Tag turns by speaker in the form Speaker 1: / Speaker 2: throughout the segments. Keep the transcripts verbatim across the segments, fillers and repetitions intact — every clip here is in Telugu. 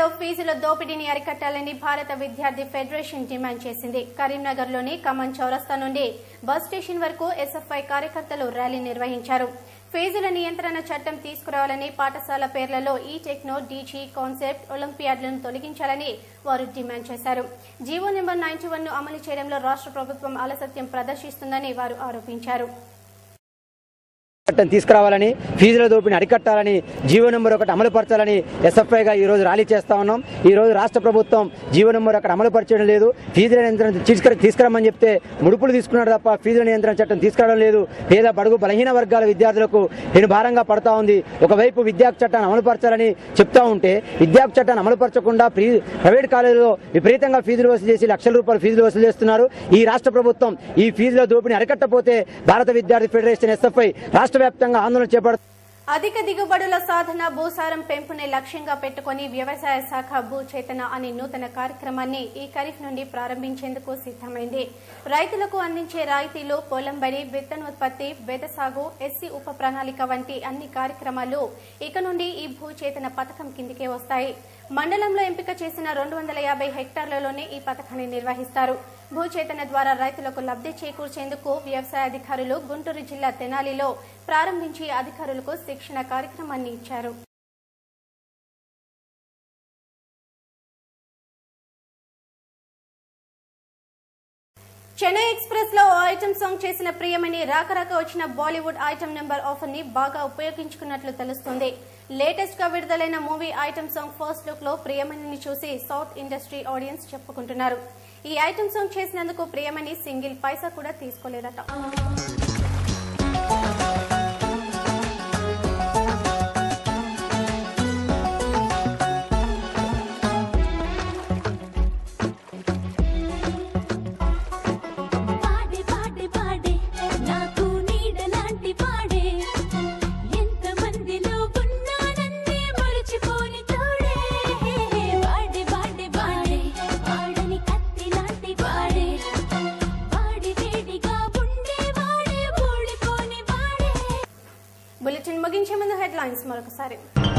Speaker 1: విద్యలో ఫీజుల దోపిడీని అరికట్టాలని భారత విద్యార్థి ఫెడరేషన్ డిమాండ్ చేసింది. కరీంనగర్లోని కమన్ చౌరస్తా నుండి బస్ స్టేషన్ వరకు ఎస్ఎఫ్ఐ కార్యకర్తలు ర్యాలీ నిర్వహించారు. ఫీజుల నియంత్రణ చట్టం తీసుకురావాలని, పాఠశాల పేర్లలో ఈ టెక్నో, డీజీ, కాన్సెప్ట్, ఒలింపియాడ్లను తొలగించాలని వారు డిమాండ్ చేశారు. జీవో నెంబర్ నైన్టీ వన్ ను అమలు చేయడంలో రాష్ట్ర ప్రభుత్వం అలసత్యం ప్రదర్శిస్తుందని వారు ఆరోపించారు.
Speaker 2: చట్టం తీసుకురావాలని, ఫీజుల దోపిడీని అరికట్టాలని, జీవో నెంబర్ ఒకటి అమలు పరచాలని ఎస్ఎఫ్ఐగా ఈ రోజు ర్యాలీ చేస్తా ఉన్నాం. ఈ రోజు రాష్ట్ర ప్రభుత్వం జీవో నెంబర్ ఒకటి అమలు పరిచయం లేదు. ఫీజుల నియంత్రణ తీసుకురమ్మని చెప్తే ముడుపులు తీసుకున్నాడు తప్ప ఫీజుల నియంత్రణ చట్టం తీసుకురావడం లేదు. పేద బడుగు బలహీన వర్గాల విద్యార్థులకు నేను భారంగా పడతా ఉంది. ఒకవైపు విద్యా చట్టాన్ని అమలు పరచాలని చెప్తా ఉంటే విద్యా చట్టాన్ని అమలు పరచకుండా ప్రైవేట్ కాలేజీలో విపరీతంగా ఫీజులు వసూలు చేసి లక్షల రూపాయలు ఫీజులు వసూలు చేస్తున్నారు. ఈ రాష్ట్ర ప్రభుత్వం ఈ ఫీజుల దోపిడీని అరికట్టపోతే భారత విద్యార్థి ఫెడరేషన్ ఎస్ఎఫ్ఐ రాష్ట్ర వ్యాప్తంగా ఆందోళన చేపడుతుంది.
Speaker 1: అధిక దిగుబడుల సాధన, భూసారం పెంపునే లక్ష్యంగా పెట్టుకుని వ్యవసాయ శాఖ భూ చేతన అనే నూతన కార్యక్రమాన్ని ఈ ఖరీఫ్ నుండి ప్రారంభించేందుకు సిద్దమైంది. రైతులకు అందించే రాయితీలు, పొలం బడి, విత్తనోత్పత్తి, బెద సాగు, ఎస్సీ ఉప ప్రణాళిక వంటి అన్ని కార్యక్రమాలు ఇక నుండి ఈ భూ చేతన పథకం కిందికే వస్తాయి. మండలంలో ఎంపిక చేసిన రెండు వందల యాభై హెక్టార్లలోనే ఈ పథకాన్ని నిర్వహిస్తారు. భూచేతన ద్వారా రైతులకు లబ్ధి చేకూర్చేందుకు వ్యవసాయ అధికారులు గుంటూరు జిల్లా తెనాలిలో ప్రారంభించి అధికారులకు శిక్షణ కార్యక్రమాన్ని ఇచ్చారు. చెన్నై ఎక్స్ప్రెస్ లో ఓ ఐటమ్ సాంగ్ చేసిన ప్రియమణి రాకరాక వచ్చిన బాలీవుడ్ ఐటమ్ నెంబర్ ఆఫర్ ని బాగా ఉపయోగించుకున్నట్లు తెలుస్తుంది. లేటెస్ట్ గా విడుదలైన movie item song first look లో ప్రియమణిని చూసి సౌత్ ఇండస్ట్రీ ఆడియన్స్ చెప్పుకుంటున్నారు. ఈ ఐటమ్ సాంగ్ చేసినందుకు ప్రియమణి సింగిల్ పైసా కూడా తీసుకోలేదట. బులెటిన్ ముగించే ముందు హెడ్లైన్స్ మరొకసారి.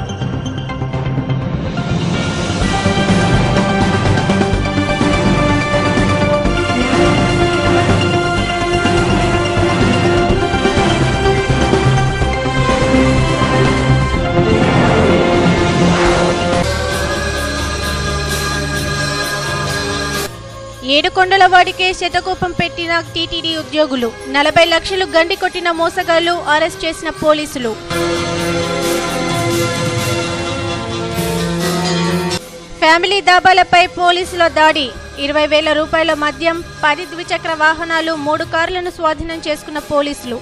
Speaker 1: ఏడుకొండల వాడికే శతకోపం పెట్టిన టీటీడీ ఉద్యోగులు, నలభై లక్షలు గండి కొట్టిన మోసగాళ్లు అరెస్ట్ చేసిన పోలీసులు. ఫ్యామిలీ దాబాలపై పోలీసుల దాడి, ఇరవై వేల రూపాయల మద్యం, పది ద్విచక్ర వాహనాలు, మూడు కార్లను స్వాధీనం చేసుకున్న పోలీసులు.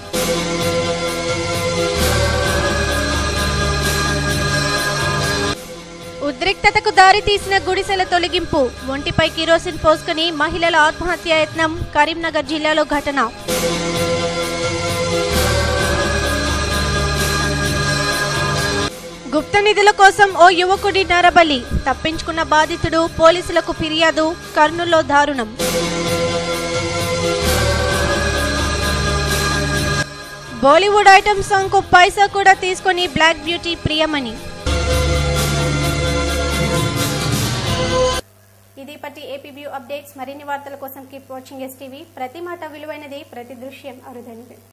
Speaker 1: ఉద్రిక్తతకు దారితీసిన గుడిసెల తొలగింపు, ఒంటిపై కిరోసిన్ పోసుకుని మహిళల ఆత్మహత్యా యత్నం, కరీంనగర్ జిల్లాలో ఘటన. గుప్త నిధుల కోసం ఓ యువకుడి నరబలి, తప్పించుకున్న బాధితుడు, పోలీసులకు ఫిర్యాదు, కర్నూలులో దారుణం. బాలీవుడ్ ఐటమ్ సాంగ్ కు పైసా కూడా తీసుకుని బ్లాక్ బ్యూటీ ప్రియమణి. ఇది పట్టి ఏపీ వ్యూ అప్డేట్స్. మరిన్ని వార్తల కోసం కీప్ వాచింగ్ ఎస్ టీవీ. ప్రతి మాట విలువైనది, ప్రతి దృశ్యం అరుదైనది.